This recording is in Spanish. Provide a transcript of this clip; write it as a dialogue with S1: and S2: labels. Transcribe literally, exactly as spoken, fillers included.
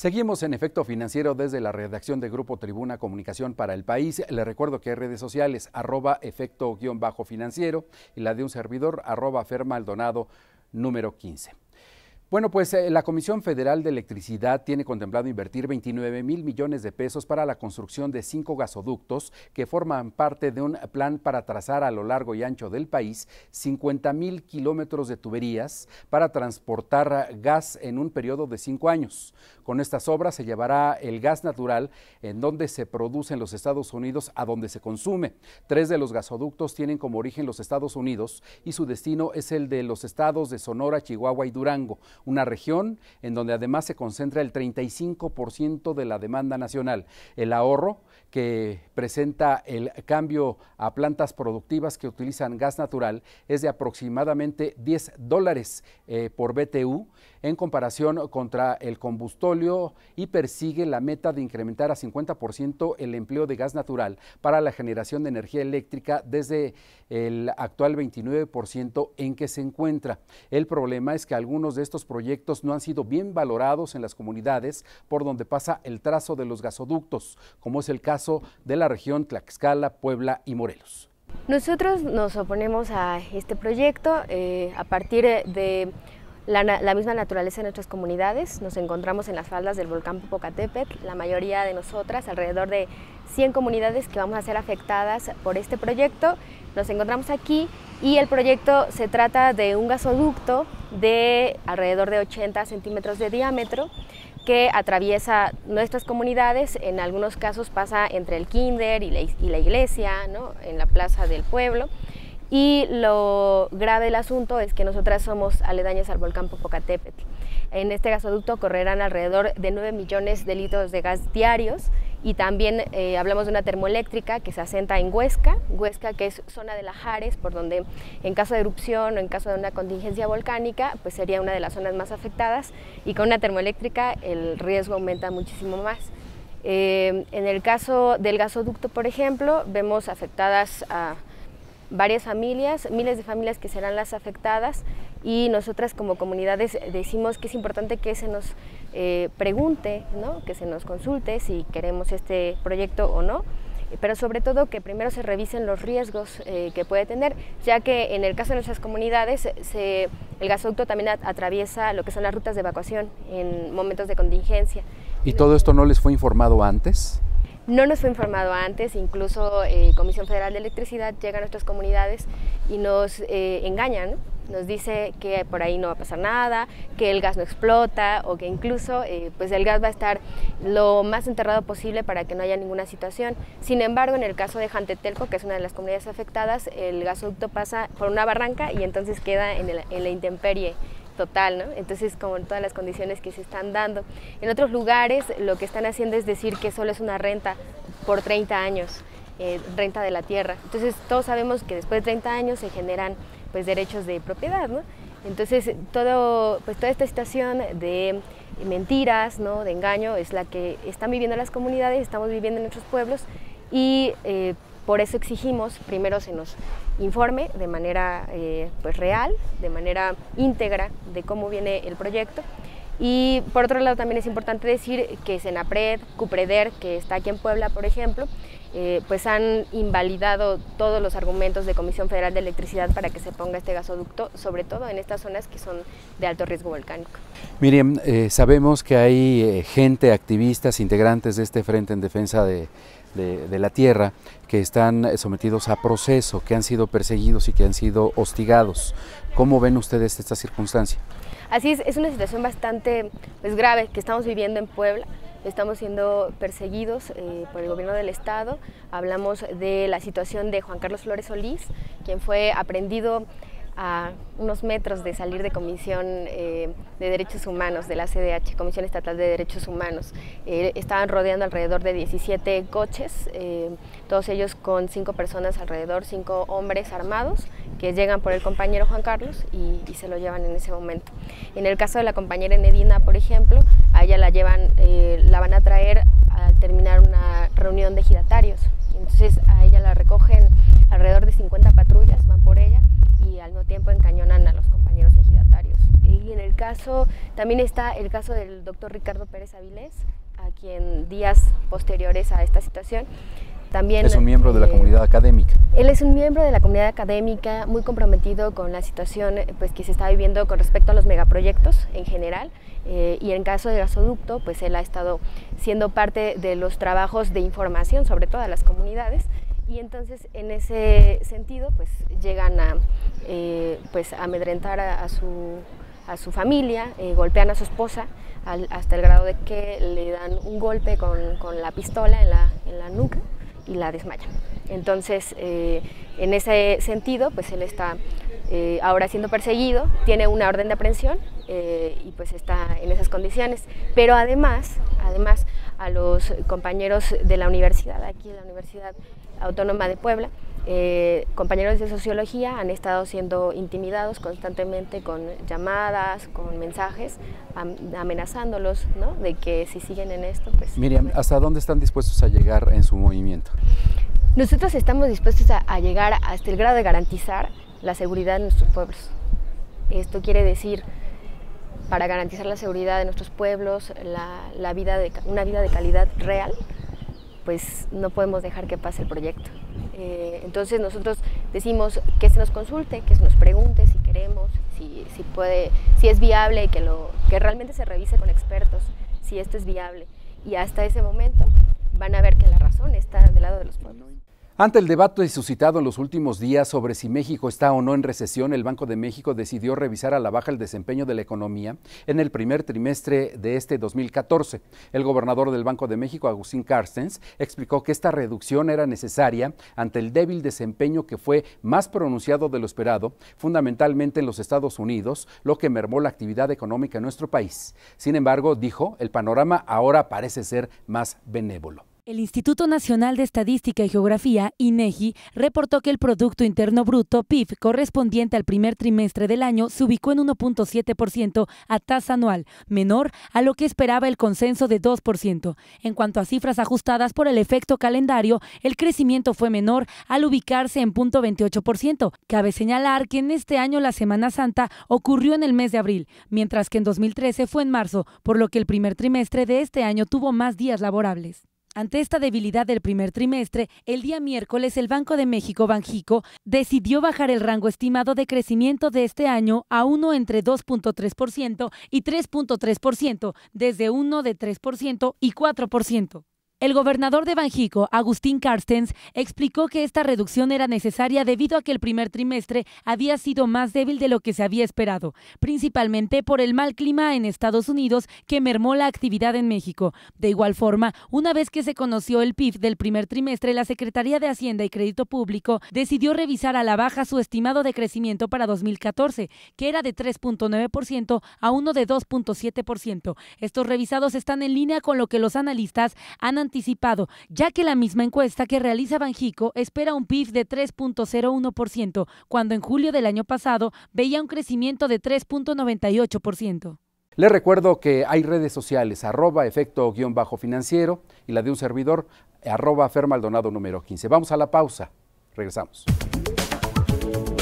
S1: Seguimos en Efecto Financiero desde la redacción de Grupo Tribuna Comunicación para el País. Les recuerdo que hay redes sociales, arroba efecto-financiero y la de un servidor, arroba fermaldonado número quince. Bueno, pues eh, la Comisión Federal de Electricidad tiene contemplado invertir veintinueve mil millones de pesos para la construcción de cinco gasoductos que forman parte de un plan para trazar a lo largo y ancho del país cincuenta mil kilómetros de tuberías para transportar gas en un periodo de cinco años. Con estas obras se llevará el gas natural en donde se produce en los Estados Unidos a donde se consume. Tres de los gasoductos tienen como origen los Estados Unidos y su destino es el de los estados de Sonora, Chihuahua y Durango, una región en donde además se concentra el treinta y cinco por ciento de la demanda nacional. El ahorro que presenta el cambio a plantas productivas que utilizan gas natural es de aproximadamente diez dólares eh, por B T U en comparación contra el combustóleo y persigue la meta de incrementar a cincuenta por ciento el empleo de gas natural para la generación de energía eléctrica desde el actual veintinueve por ciento en que se encuentra. El problema es que algunos de estos proyectos no han sido bien valorados en las comunidades por donde pasa el trazo de los gasoductos, como es el caso de la región Tlaxcala, Puebla y Morelos.
S2: Nosotros nos oponemos a este proyecto eh, a partir de la, la misma naturaleza de nuestras comunidades. Nos encontramos en las faldas del volcán Popocatépetl, la mayoría de nosotras, alrededor de cien comunidades que vamos a ser afectadas por este proyecto. Nos encontramos aquí y el proyecto se trata de un gasoducto de alrededor de ochenta centímetros de diámetro que atraviesa nuestras comunidades. En algunos casos pasa entre el kinder y la, y la iglesia, ¿no?, en la plaza del pueblo. Y lo grave del asunto es que nosotras somos aledañas al volcán Popocatépetl. En este gasoducto correrán alrededor de nueve millones de litros de gas diarios y también eh, hablamos de una termoeléctrica que se asenta en Huesca, Huesca que es zona de lajares, por donde en caso de erupción o en caso de una contingencia volcánica, pues sería una de las zonas más afectadas y con una termoeléctrica el riesgo aumenta muchísimo más. Eh, en el caso del gasoducto, por ejemplo, vemos afectadas a varias familias, miles de familias que serán las afectadas y nosotras como comunidades decimos que es importante que se nos eh, pregunte, ¿no?, que se nos consulte si queremos este proyecto o no, pero sobre todo que primero se revisen los riesgos eh, que puede tener, ya que en el caso de nuestras comunidades se, el gasoducto también atraviesa lo que son las rutas de evacuación en momentos de contingencia.
S1: ¿Y todo esto no les fue informado antes?
S2: No nos fue informado antes, incluso eh, Comisión Federal de Electricidad llega a nuestras comunidades y nos eh, engaña, ¿no? Nos dice que por ahí no va a pasar nada, que el gas no explota o que incluso eh, pues el gas va a estar lo más enterrado posible para que no haya ninguna situación. Sin embargo, en el caso de Jantetelco, que es una de las comunidades afectadas, el gasoducto pasa por una barranca y entonces queda en, el, en la intemperie total, ¿no? Entonces, como en todas las condiciones que se están dando. En otros lugares lo que están haciendo es decir que solo es una renta por treinta años, eh, renta de la tierra. Entonces todos sabemos que después de treinta años se generan pues derechos de propiedad, ¿no? Entonces todo, pues, toda esta situación de mentiras, ¿no?, de engaño es la que están viviendo las comunidades, estamos viviendo en nuestros pueblos y eh, por eso exigimos primero se nos informe de manera eh, pues real, de manera íntegra de cómo viene el proyecto. Y por otro lado también es importante decir que Senapred, Cupreder, que está aquí en Puebla, por ejemplo, eh, pues han invalidado todos los argumentos de Comisión Federal de Electricidad para que se ponga este gasoducto, sobre todo en estas zonas que son de alto riesgo volcánico.
S1: Miriam, eh, sabemos que hay eh, gente, activistas, integrantes de este Frente en Defensa de, de, de la Tierra que están sometidos a proceso, que han sido perseguidos y que han sido hostigados. ¿Cómo ven ustedes esta circunstancia?
S2: Así es, es una situación bastante pues, grave que estamos viviendo en Puebla. Estamos siendo perseguidos eh, por el gobierno del estado. Hablamos de la situación de Juan Carlos Flores Solís, quien fue aprehendido a unos metros de salir de Comisión eh, de Derechos Humanos de la C D H, Comisión Estatal de Derechos Humanos. Eh, estaban rodeando alrededor de diecisiete coches, eh, todos ellos con cinco personas alrededor, cinco hombres armados que llegan por el compañero Juan Carlos y, y se lo llevan en ese momento. En el caso de la compañera Enedina, por ejemplo, a ella la llevan, eh, la van a traer al terminar una reunión de ejidatarios. Entonces a ella la recogen alrededor de cincuenta patrullas, van por ella y al mismo tiempo encañonan a los compañeros ejidatarios. y en el caso, también está el caso del doctor Ricardo Pérez Avilés, a quien días posteriores a esta situación también...
S1: Es un miembro de la eh, comunidad académica.
S2: Él es un miembro de la comunidad académica muy comprometido con la situación pues, que se está viviendo con respecto a los megaproyectos en general, eh, y en caso de gasoducto, pues él ha estado siendo parte de los trabajos de información sobre todas las comunidades, y entonces en ese sentido pues llegan a eh, pues, amedrentar a, a, su, a su familia, eh, golpean a su esposa, al, hasta el grado de que le dan un golpe con, con la pistola en la, en la nuca y la desmayan. Entonces, eh, en ese sentido, pues él está eh, ahora siendo perseguido, tiene una orden de aprehensión eh, y pues está en esas condiciones. Pero además, además a los compañeros de la universidad, aquí en la Universidad Autónoma de Puebla, eh, compañeros de sociología han estado siendo intimidados constantemente con llamadas, con mensajes, am, amenazándolos, ¿no?, de que si siguen en esto, pues...
S1: Miriam, ¿hasta dónde están dispuestos a llegar en su movimiento?
S2: Nosotros estamos dispuestos a, a llegar hasta el grado de garantizar la seguridad de nuestros pueblos. Esto quiere decir, para garantizar la seguridad de nuestros pueblos, la, la vida de, una vida de calidad real, pues no podemos dejar que pase el proyecto. Eh, entonces nosotros decimos que se nos consulte, que se nos pregunte si queremos, si, si, puede, si es viable, que, lo, que realmente se revise con expertos si esto es viable. Y hasta ese momento van a ver que la razón está del lado de los pueblos.
S1: Ante el debate suscitado en los últimos días sobre si México está o no en recesión, el Banco de México decidió revisar a la baja el desempeño de la economía en el primer trimestre de este dos mil catorce. El gobernador del Banco de México, Agustín Carstens, explicó que esta reducción era necesaria ante el débil desempeño que fue más pronunciado de lo esperado, fundamentalmente en los Estados Unidos, lo que mermó la actividad económica en nuestro país. Sin embargo, dijo, el panorama ahora parece ser más benévolo.
S3: El Instituto Nacional de Estadística y Geografía, INEGI, reportó que el Producto Interno Bruto, P I B, correspondiente al primer trimestre del año, se ubicó en uno punto siete por ciento a tasa anual, menor a lo que esperaba el consenso de dos por ciento. En cuanto a cifras ajustadas por el efecto calendario, el crecimiento fue menor al ubicarse en cero punto veintiocho por ciento. Cabe señalar que en este año la Semana Santa ocurrió en el mes de abril, mientras que en dos mil trece fue en marzo, por lo que el primer trimestre de este año tuvo más días laborables. Ante esta debilidad del primer trimestre, el día miércoles el Banco de México, Banjico, decidió bajar el rango estimado de crecimiento de este año a uno entre dos punto tres por ciento y tres punto tres por ciento, desde uno de tres por ciento y cuatro por ciento. El gobernador de Banjico, Agustín Carstens, explicó que esta reducción era necesaria debido a que el primer trimestre había sido más débil de lo que se había esperado, principalmente por el mal clima en Estados Unidos que mermó la actividad en México. De igual forma, una vez que se conoció el P I B del primer trimestre, la Secretaría de Hacienda y Crédito Público decidió revisar a la baja su estimado de crecimiento para dos mil catorce, que era de tres punto nueve por ciento a uno de dos punto siete por ciento. Estos revisados están en línea con lo que los analistas han anticipado, ya que la misma encuesta que realiza Banjico espera un P I B de tres punto cero uno por ciento, cuando en julio del año pasado veía un crecimiento de tres punto noventa y ocho por ciento.
S1: Les recuerdo que hay redes sociales, arroba efecto guión bajo financiero y la de un servidor, arroba Fer Maldonado número quince. Vamos a la pausa, regresamos.